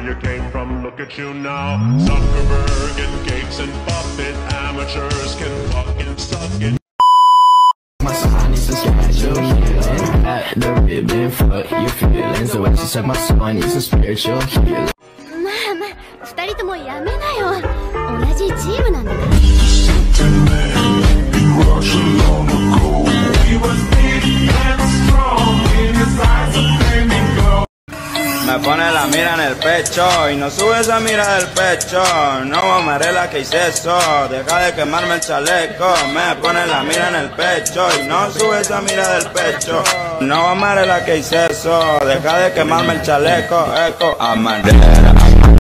you came from, look at you now. Zuckerberg and Gates and Buffett, amateurs can fucking suck it. My son needs some schedule healing. At the ribbon, fuck your feelings. The way she said my son needs some spiritual healing. まあまあ、二人ともやめなよ。同じチームなんだから。 Me pone la mira en el pecho y no sube esa mira del pecho. No mamaré la que hice eso, deja de quemarme el chaleco. Me pone la mira en el pecho y no sube esa mira del pecho. No mamaré la que hice eso, deja de quemarme el chaleco. Eco, amarera.